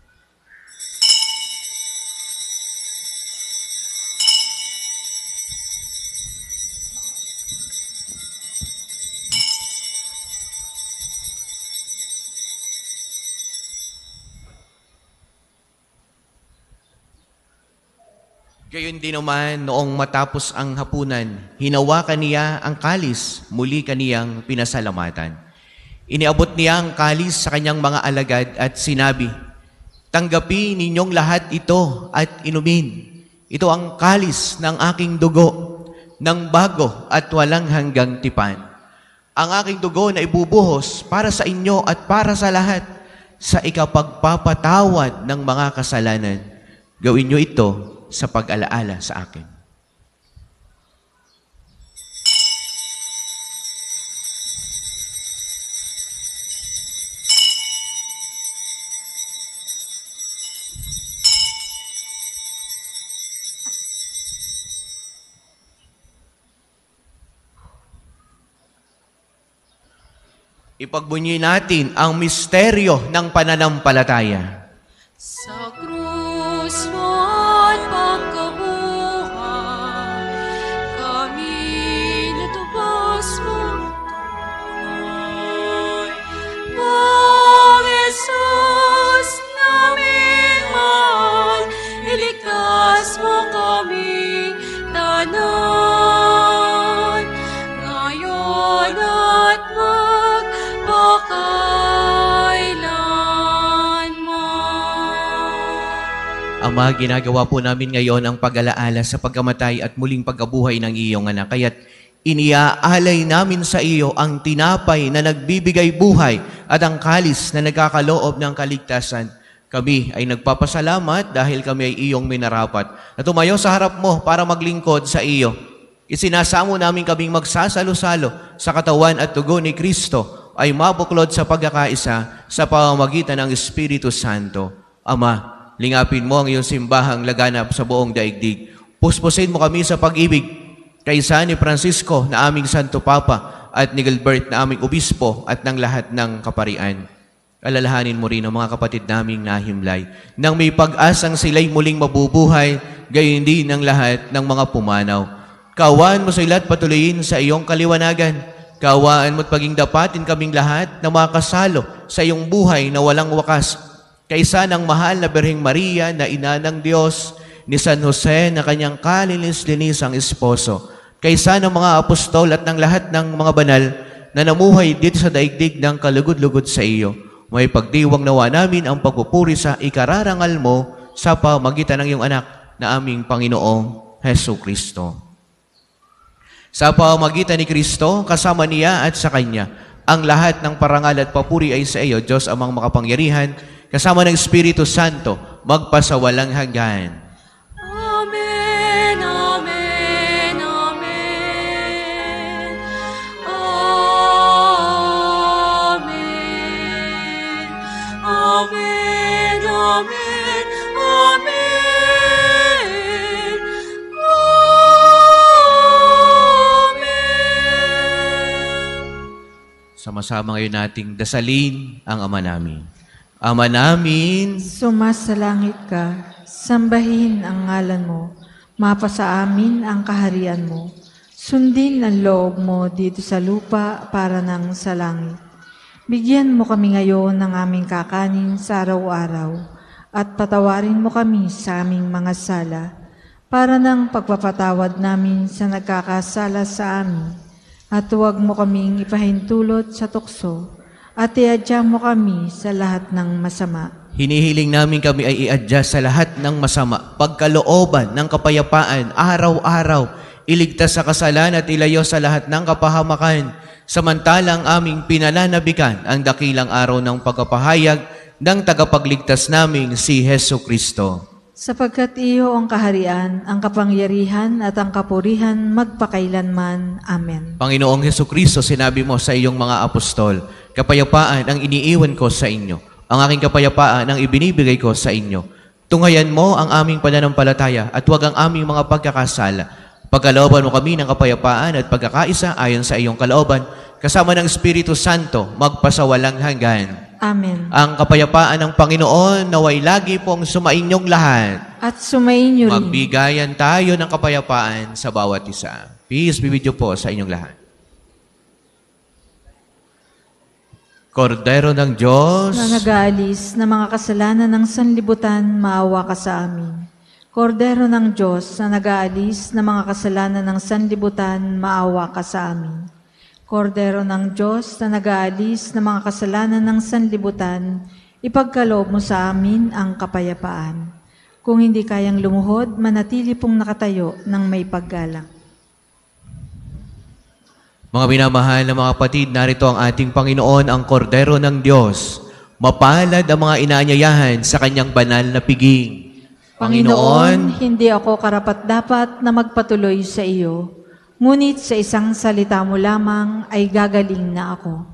Gayon din naman, noong matapos ang hapunan, hinawakan niya ang kalis, muli kaniyang pinasalamatan. Iniabot niya ang kalis sa kanyang mga alagad at sinabi, "Tanggapin ninyong lahat ito at inumin. Ito ang kalis ng aking dugo, ng bago at walang hanggang tipan. Ang aking dugo na ibubuhos para sa inyo at para sa lahat, sa ikapagpapatawad ng mga kasalanan. Gawin niyo ito sa pag-alaala sa akin." Ipagbunyi natin ang misteryo ng pananampalataya. Sa krus mo at pagkabuhay, kami natubos mong tunay. Pang Jesus namin mahal, iligtas mo kami tanan. Ngayon at magpakailanman. Ama, ginagawa po namin ngayon ang pag-alaala sa pagkamatay at muling pagkabuhay ng iyong anak. Kaya't iniaalay namin sa iyo ang tinapay na nagbibigay buhay at ang kalis na nagkakaloob ng kaligtasan. Kami ay nagpapasalamat dahil kami ay iyong minarapat na tumayo sa harap mo para maglingkod sa iyo. Isinasamo namin kaming magsasalo-salo sa katawan at dugo ni Kristo ay mabuklod sa pagkakaisa sa pamamagitan ng Espiritu Santo. Ama, lingapin mo ang iyong simbahang laganap sa buong daigdig. Puspusin mo kami sa pag-ibig kaysa ni Francisco na aming Santo Papa at ni Gilbert na aming Obispo at ng lahat ng kaparian. Alalahanin mo rin ang mga kapatid naming nahimlay nang may pag-asang sila'y muling mabubuhay, gayon din ang lahat ng mga pumanaw. Kaawaan mo sila at patuloyin sa iyong kaliwanagan. Kaawaan mo at paging dapatin kaming lahat na makasalo sa iyong buhay na walang wakas. Kaysa ng mahal na Birheng Maria na ina ng Diyos, ni San Jose na kanyang kalinis-linisang esposo, kaysa ng mga apostol at ng lahat ng mga banal na namuhay dito sa daigdig ng kalugod-lugod sa iyo, may pagdiwang nawa namin ang pagpupuri sa ikararangal mo sa pamagitan ng iyong anak na aming Panginoong Hesu Kristo. Sa pamagitan ni Kristo, kasama niya at sa Kanya, ang lahat ng parangal at papuri ay sa iyo, Diyos amang makapangyarihan, kasama ng Espiritu Santo, magpasawalang hanggan. Amen, amen, amen. Amen. Amen, amen, amen. Sama-sama ngayon nating dasalin ang Ama namin. Ama namin, Sumasalangit ka, sambahin ang ngalan mo, mapasa amin ang kaharian mo. Sundin ang loob mo dito sa lupa para nang sa langit. Bigyan mo kami ngayon ng aming kakanin sa araw-araw at patawarin mo kami sa aming mga sala para nang pagpapatawad namin sa nagkakasala sa amin. At huwag mo kaming ipahintulot sa tukso at iadya mo kami sa lahat ng masama. hinihiling namin kami ay i-adjust sa lahat ng masama, pagkalooban ng kapayapaan, araw-araw, iligtas sa kasalan at ilayo sa lahat ng kapahamakan, samantalang aming pinananabikan ang dakilang araw ng pagkapahayag ng tagapagligtas naming si Hesu Kristo. Sapagkat iyo ang kaharian, ang kapangyarihan at ang kapurihan magpakailanman. Amen. Panginoong Hesu Kristo, sinabi mo sa iyong mga apostol, kapayapaan ang iniiwan ko sa inyo. Ang aking kapayapaan ang ibinibigay ko sa inyo. Tunghayan mo ang aming pananampalataya at huwag ang aming mga pagkakasala. Pagkalooban mo kami ng kapayapaan at pagkakaisa ayon sa iyong kalooban, kasama ng Espiritu Santo, magpasawalang hanggan. Amen. Ang kapayapaan ng Panginoon naway lagi pong sumainyong lahat. At sumainyo rin. Magbigayan tayo ng kapayapaan sa bawat isa. Peace be with you po sa inyong lahat. Kordero ng Diyos, Na nag-aalis na mga kasalanan ng sanlibutan, maawa ka sa amin. Kordero ng Diyos na nag-aalis na mga kasalanan ng sanlibutan, maawa ka sa amin. Kordero ng Diyos na nag-aalis na mga kasalanan ng sanlibutan, ipagkaloob mo sa amin ang kapayapaan. Kung hindi kayang lumuhod, manatili pong nakatayo ng may paggalang. mga minamahal na mga kapatid, narito ang ating Panginoon, ang Kordero ng Diyos. Mapalad ang mga inaanyayahan sa kanyang banal na piging. Panginoon, hindi ako karapat-dapat na magpatuloy sa iyo, ngunit sa isang salita mo lamang ay gagaling na ako.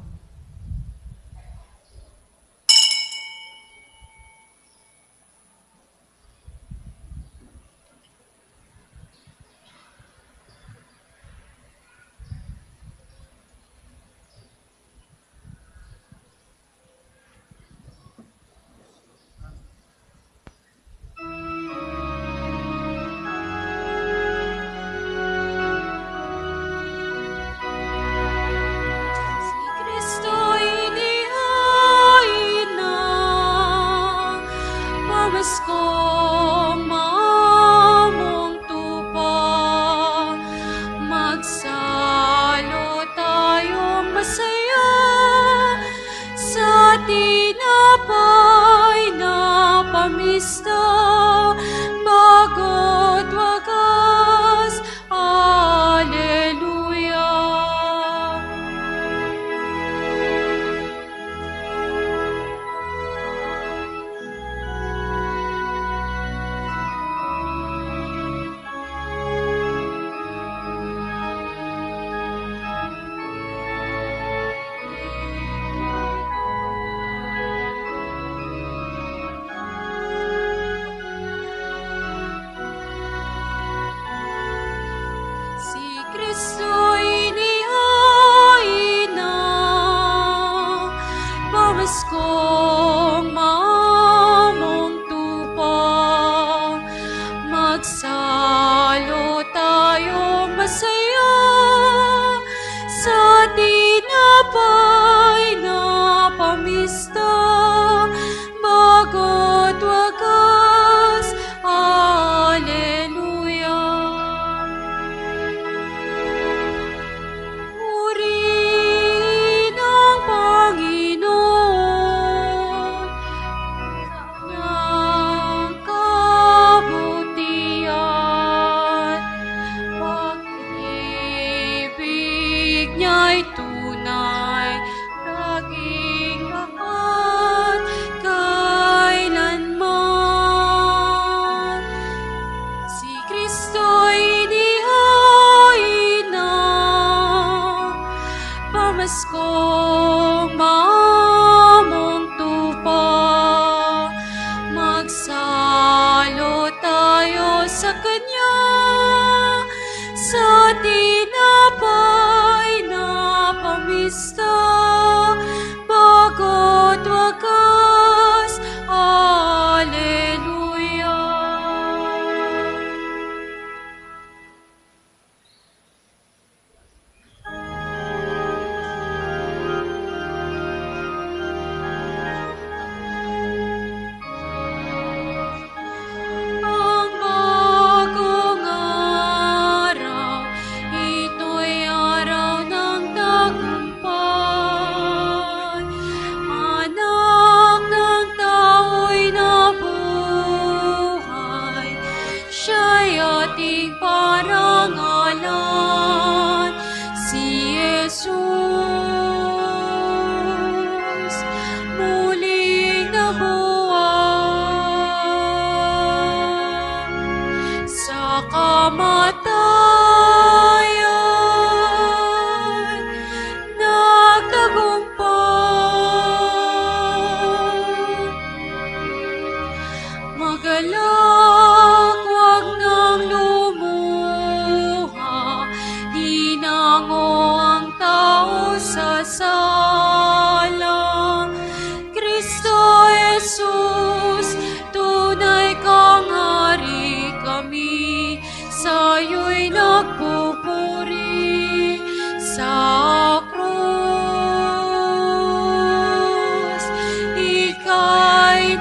Araw, ito'y araw ng tagumpay.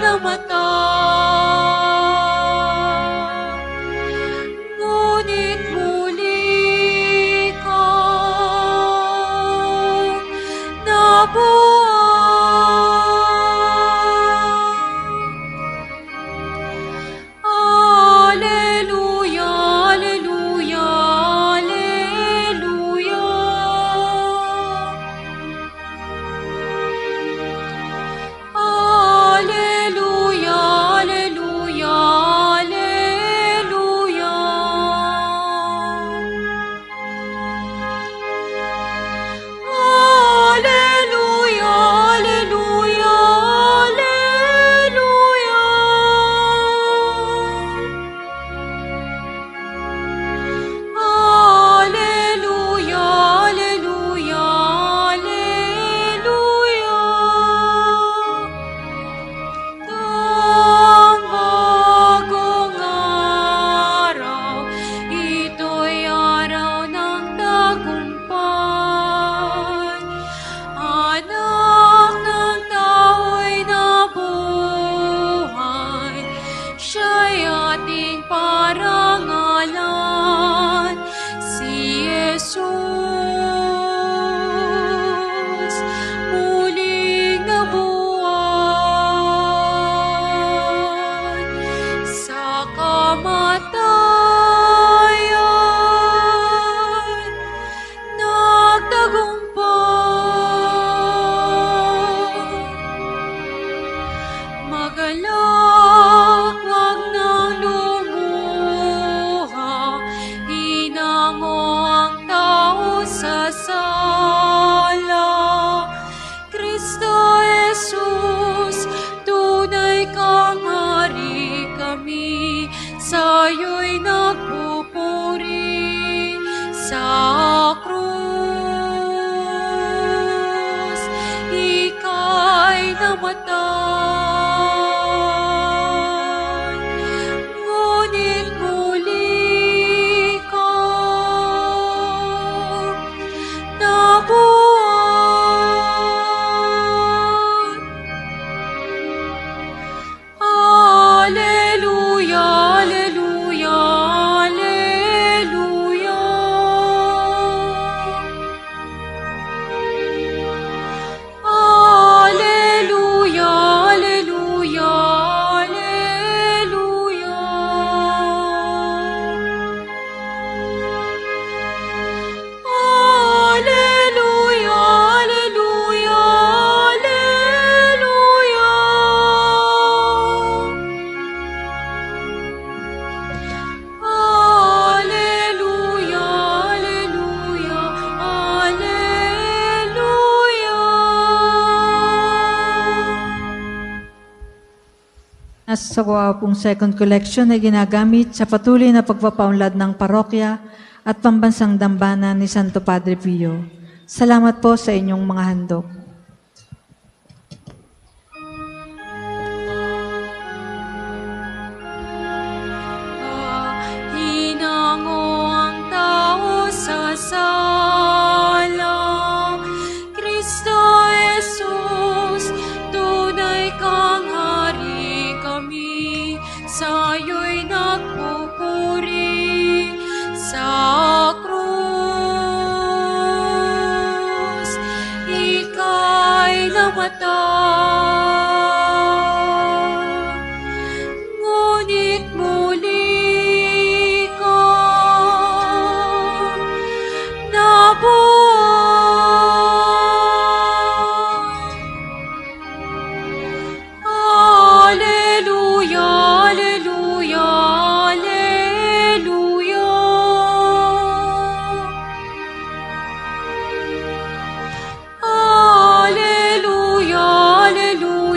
namatay. Ngunit muli kang nabuhay. Alleluia, alleluia, alleluia. Alleluia, alleluia, alleluia. Alleluia, alleluia, alleluia. Alleluia, alleluia, alleluia. Ang bagong araw, ito'y araw ng tagumpay. Anak ng tao'y nabuhay, siya'y ating parangalan, si Jesus muling nabuhay. Sa kamatayan, nagtagumpay. Magalak, wag nang lumuha, hinango ang tao sa sala. Kristo Jesus, tunay kang hari kami, sa'yo'y nagpupuri. Sa krus, ika'y namatay. Ngunit muli kang nabuhay. Alleluia, alleluia, alleluia. Alleluia, alleluia, alleluia. Alleluia, alleluia, alleluia. Alleluia, alleluia, alleluia. Nasa sa pong second collection ay ginagamit sa patuloy na pagpapaunlad ng parokya at pambansang dambana ni Santo Padre Pio. Salamat po sa inyong mga handog. Hinango ang tao sa sala. Kristo Jesus, tunay kang hari kami, sa'yo'y nagpupuri. Sa krus, ika'y namatay. Ngunit muli kang nabuhay. Alleluia, alleluia, alleluia. Alleluia, alleluia.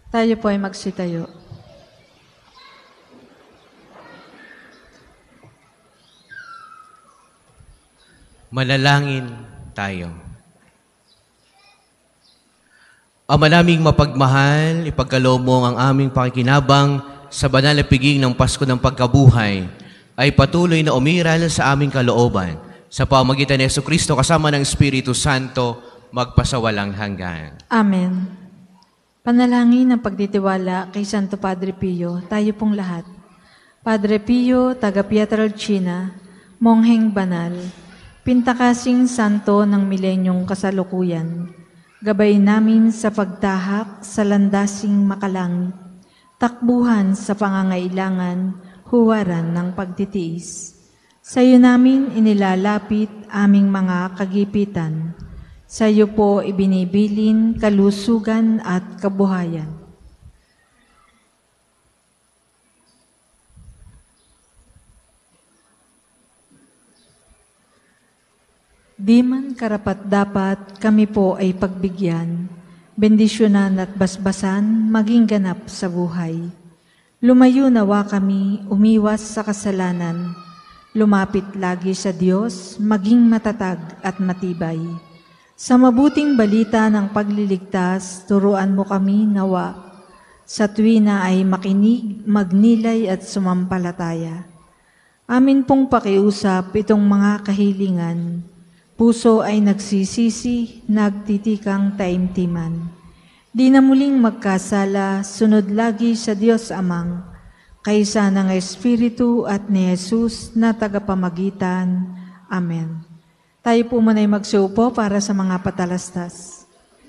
Tayo po ay magsitayo. Manalangin tayo. Ama naming mapagmahal, ipagkaloob mo ang aming pakikinabang sa banal na piging ng Pasko ng Pagkabuhay ay patuloy na umiral sa aming kalooban sa pamamagitan ni Jesucristo kasama ng Espiritu Santo magpasawalang hanggan. Amen. Panalangin ng pagtitiwala kay Santo Padre Pio, tayo pong lahat. Padre Pio, taga Pietrelcina, mongheng banal, pintakasing santo ng milenyong kasalukuyan, gabay namin sa pagtahak sa landasing makalangit, takbuhan sa pangangailangan, huwaran ng pagtitiis. Sa iyo namin inilalapit aming mga kagipitan. Sa iyo po ibinibilin kalusugan at kabuhayan. Di man karapat-dapat kami po ay pagbigyan, bendisyonan at basbasan maging ganap sa buhay. Lumayo nawa kami, umiwas sa kasalanan, lumapit lagi sa Diyos, maging matatag at matibay. Sa mabuting balita ng pagliligtas, turuan mo kami nawa. Sa tuwina ay makinig, magnilay at sumampalataya. Amin pong pakiusap itong mga kahilingan. Puso ay nagsisisi, nagtitikang taimtiman. Di na muling magkasala, sunod lagi sa Diyos Amang, kaysa ng Espiritu at ni Jesus na tagapamagitan. Amen. Tayo po muna'y magsuupo para sa mga patalastas.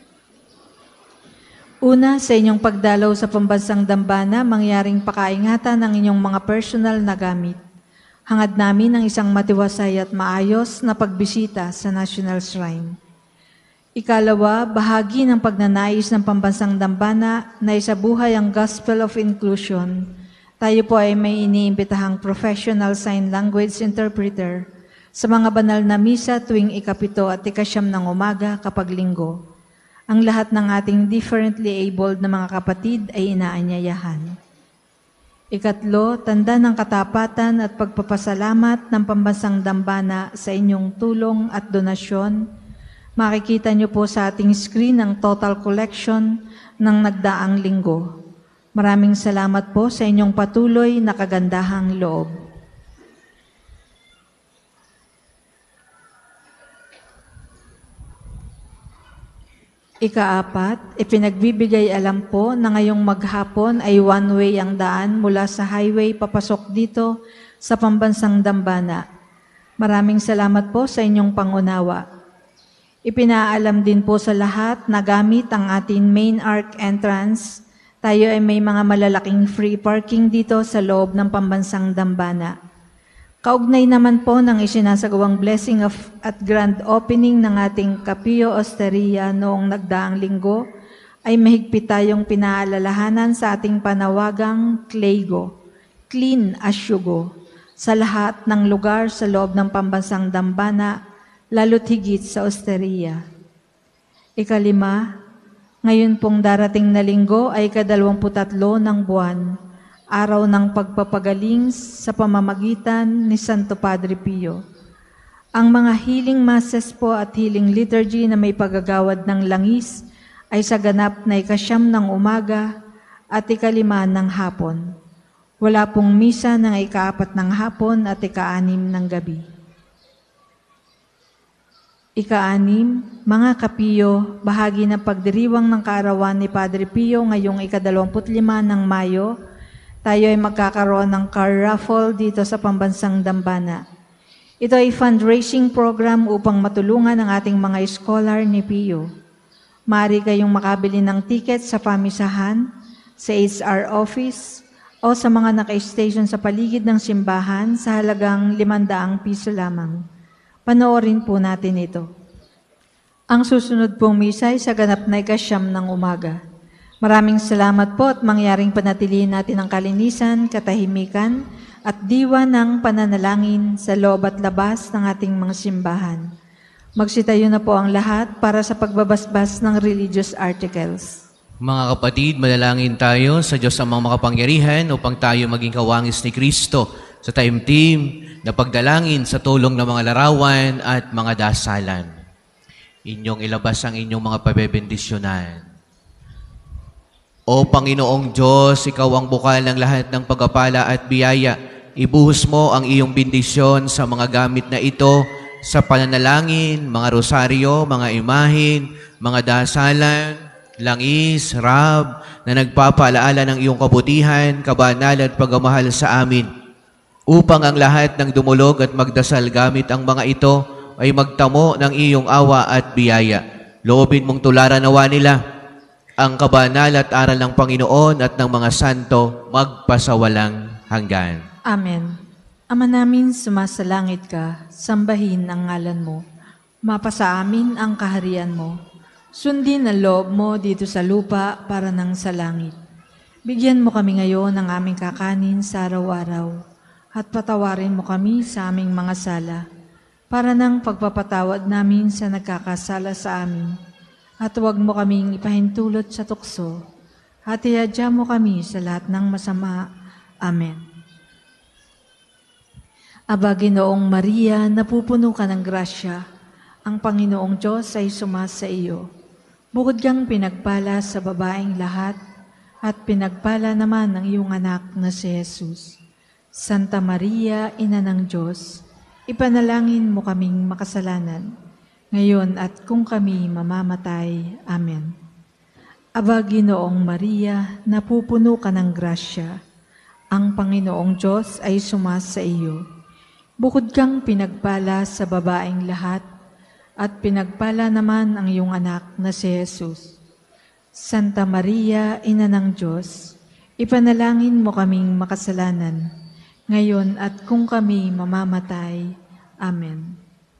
Una, sa inyong pagdalaw sa pambansang dambana, mangyaring pakaingatan ng inyong mga personal na gamit. Hangad namin ang isang matiwasay at maayos na pagbisita sa National Shrine. Ikalawa, bahagi ng pagnanais ng pambansang dambana na isabuhay ang Gospel of Inclusion. Tayo po ay may iniimbitahang professional sign language interpreter sa mga banal na misa tuwing ikapito at ikasyam ng umaga kapag linggo. Ang lahat ng ating differently abled na mga kapatid ay inaanyayahan. Ikatlo, tanda ng katapatan at pagpapasalamat ng pambansang dambana sa inyong tulong at donasyon. Makikita niyo po sa ating screen ang total collection ng nagdaang linggo. Maraming salamat po sa inyong patuloy na kagandahang loob. Ikaapat, ipinagbibigay alam po na ngayong maghapon ay one-way ang daan mula sa highway papasok dito sa pambansang dambana. Maraming salamat po sa inyong pangunawa. Ipinaalam din po sa lahat na gamit ang ating main arc entrance, tayo ay may mga malalaking free parking dito sa loob ng pambansang dambana. Kaugnay naman po ng isinasagawang blessing of at grand opening ng ating Capio Osteria noong nagdaang linggo, ay mahigpit tayong pinaalalahanan sa ating panawagang Clego, Clean as you go, sa lahat ng lugar sa loob ng pambansang dambana, lalo't higit sa Osteria. Ikalima, ngayon pong darating na linggo ay kadalawamputatlo ng buwan, araw ng pagpapagaling sa pamamagitan ni Santo Padre Pio. Ang mga healing masses po at healing liturgy na may pagagawad ng langis ay sa ganap na ikasyam ng umaga at ikalima ng hapon. Wala pong misa ng ikaapat ng hapon at ikaanim ng gabi. Ikaanim, mga kapiyo, bahagi ng pagdiriwang ng kaarawan ni Padre Pio ngayong ikadalawamput-lima ng Mayo, tayo ay magkakaroon ng car raffle dito sa pambansang dambana. Ito ay fundraising program upang matulungan ang ating mga scholar ni Pio. Maaari kayong makabili ng ticket sa pamisahan, sa H R office, o sa mga naka-station sa paligid ng simbahan sa halagang limandaang piso lamang. Panoorin po natin ito. Ang susunod pong misa ay sa ganap na ikasyam ng umaga. Maraming salamat po at mangyaring panatilihin natin ang kalinisan, katahimikan at diwa ng pananalangin sa loob at labas ng ating mga simbahan. Magsitayo na po ang lahat para sa pagbabasbas ng religious articles. Mga kapatid, manalangin tayo sa Diyos Amang makapangyarihan upang tayo maging kawangis ni Kristo sa taimtim na pagdalangin sa tulong ng mga larawan at mga dasalan. Inyong ilabas ang inyong mga pabebendisyonan. O Panginoong Diyos, Ikaw ang bukal ng lahat ng pagpapala at biyaya. Ibuhos mo ang iyong bendisyon sa mga gamit na ito sa pananalangin, mga rosaryo, mga imahin, mga dasalan, langis, rab, na nagpapaalaala ng iyong kabutihan, kabanalan at pagmamahal sa amin, upang ang lahat ng dumulog at magdasal gamit ang mga ito ay magtamo ng iyong awa at biyaya. Loobin mong tularan nawa nila ang kabanal at aral ng Panginoon at ng mga santo magpasawalang hanggan. Amen. Ama namin, sumasalangit ka, sambahin ang ngalan mo. Mapasa amin ang kaharian mo. Sundin ang loob mo dito sa lupa para nang sa langit. Bigyan mo kami ngayon ng aming kakanin sa araw-araw at patawarin mo kami sa aming mga sala para nang pagpapatawad namin sa nagkakasala sa amin. At huwag mo kaming ipahintulot sa tukso at iadya mo kami sa lahat ng masama. Amen. Aba, Ginoong Maria, napupuno ka ng grasya. Ang Panginoong Diyos ay sumasa iyo. Bukod kang pinagpala sa babaeng lahat, at pinagpala naman ang iyong anak na si Jesus. Santa Maria, Ina ng Diyos, ipanalangin mo kaming makasalanan, ngayon at kung kami mamamatay. Amen. Aba, Ginoong Maria, napupuno ka ng grasya. Ang Panginoong Diyos ay sumasa iyo. Bukod kang pinagpala sa babaeng lahat, at pinagpala naman ang iyong anak na si Jesus. Santa Maria, Ina ng Diyos, ipanalangin mo kaming makasalanan, ngayon at kung kami mamamatay. Amen.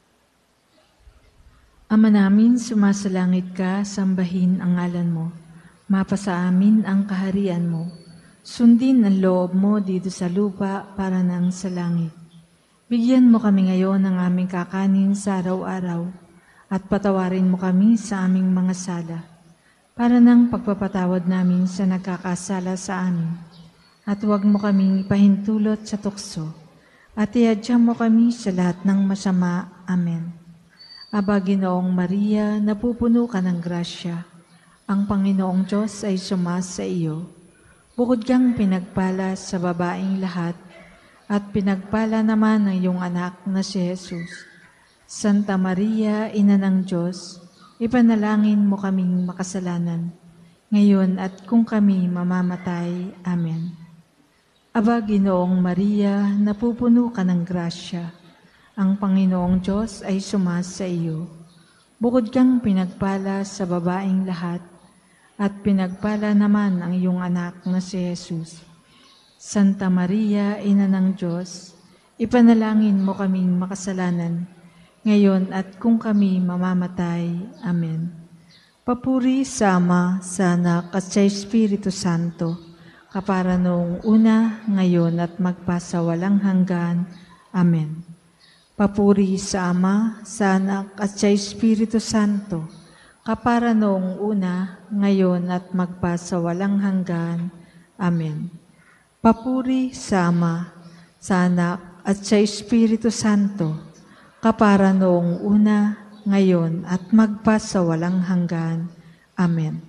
Ama namin, sumasalangit ka, sambahin ang ngalan mo. Mapasa amin ang kaharian mo. Sundin ang loob mo dito sa lupa para nang sa langit. Bigyan mo kami ngayon ng aming kakanin sa araw-araw at patawarin mo kami sa aming mga sala para nang pagpapatawad namin sa nagkakasala sa amin. At huwag mo kaming ipahintulot sa tukso at iadya mo kami sa lahat ng masama. Amen. Aba, Ginoong Maria, napupuno ka ng grasya. Ang Panginoong Diyos ay sumasa iyo. Bukod kang pinagpala sa babaeng lahat, at pinagpala naman ang iyong anak na si Jesus. Santa Maria, Ina ng Diyos, ipanalangin mo kaming makasalanan, ngayon at kung kami mamamatay. Amen. Aba, Ginoong Maria, napupuno ka ng grasya. Ang Panginoong Diyos ay sumasa iyo. Bukod kang pinagpala sa babaeng lahat, at pinagpala naman ang iyong anak na si Jesus. Santa Maria, Ina ng Diyos, ipanalangin mo kaming makasalanan, ngayon at kung kami mamamatay. Amen. Papuri sa Ama, sa Anak at sa Espiritu Santo, kapara noong una, ngayon at magpasawalang hanggan. Amen. Papuri sa Ama, sa Anak at sa Espiritu Santo, kapara noong una, ngayon at magpasawalang hanggan. Amen. Papuri sa Ama, sa Anak at sa Espiritu Santo, kapara noong una, ngayon at magpasawalang hanggan. Amen.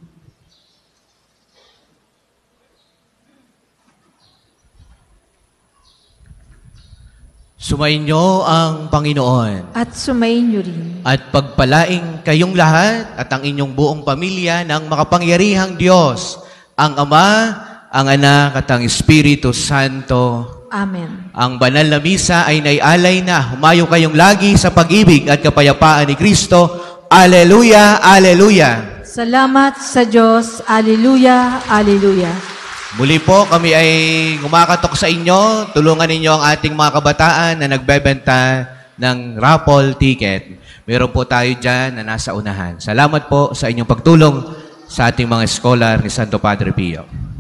Sumainyo ang Panginoon. At sumayin niyo rin. At pagpalaing kayong lahat at ang inyong buong pamilya ng makapangyarihang Diyos, ang Ama, ang Anak at ang Espiritu Santo. Amen. Ang banal na misa ay naialay na. Humayo kayong lagi sa pag-ibig at kapayapaan ni Kristo. Aleluya, aleluya. Salamat sa Diyos. Aleluya, aleluya. Muli po, kami ay kumakatok sa inyo. Tulungan ninyo ang ating mga kabataan na nagbebenta ng raffle ticket. Meron po tayo dyan na nasa unahan. Salamat po sa inyong pagtulong sa ating mga scholar ni Santo Padre Pio.